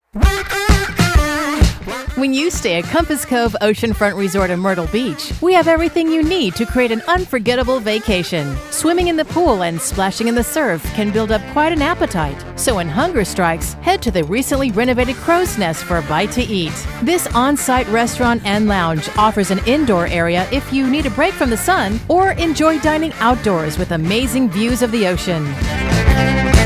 When you stay at Compass Cove Oceanfront Resort in Myrtle Beach, we have everything you need to create an unforgettable vacation. Swimming in the pool and splashing in the surf can build up quite an appetite. So when hunger strikes, head to the recently renovated Crow's Nest for a bite to eat. This on-site restaurant and lounge offers an indoor area if you need a break from the sun or enjoy dining outdoors with amazing views of the ocean.